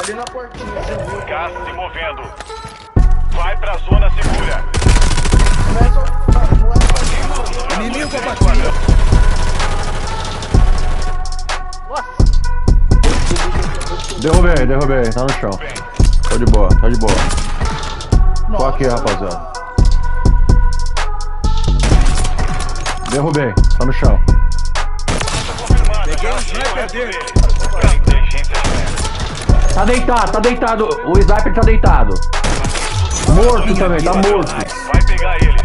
ali na portinha, você viu? Gás se movendo. Vai pra zona segura. Inimigo abatido. Derrubei, tá no chão. Tá de boa. Tô aqui, rapaziada. Derrubei, tá no chão. Peguei um sniper dele. Tá deitado. O sniper tá deitado. Morto também, tá morto. Vai pegar ele.